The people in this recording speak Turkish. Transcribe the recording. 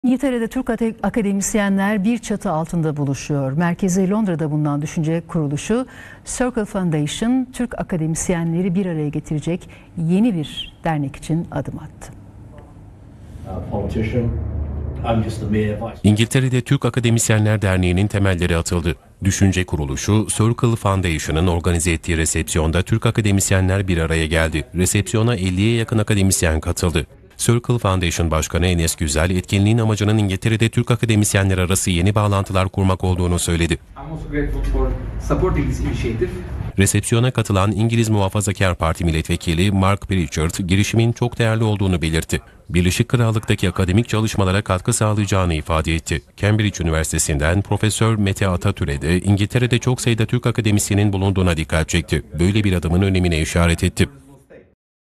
İngiltere'de Türk akademisyenler bir çatı altında buluşuyor. Merkezi Londra'da bulunan düşünce kuruluşu Circle Foundation, Türk akademisyenleri bir araya getirecek yeni bir dernek için adım attı. İngiltere'de Türk Akademisyenler Derneği'nin temelleri atıldı. Düşünce kuruluşu Circle Foundation'ın organize ettiği resepsiyonda Türk akademisyenler bir araya geldi. Resepsiyona 50'ye yakın akademisyen katıldı. Circle Foundation Başkanı Enes Güzel, etkinliğin amacının İngiltere'de Türk akademisyenler arası yeni bağlantılar kurmak olduğunu söyledi. Resepsiyona katılan İngiliz Muhafazakar Parti Milletvekili Mark Pritchard, girişimin çok değerli olduğunu belirtti. Birleşik Krallık'taki akademik çalışmalara katkı sağlayacağını ifade etti. Cambridge Üniversitesi'nden Profesör Mete Atatürk'e de İngiltere'de çok sayıda Türk akademisyenin bulunduğuna dikkat çekti. Böyle bir adımın önemine işaret etti.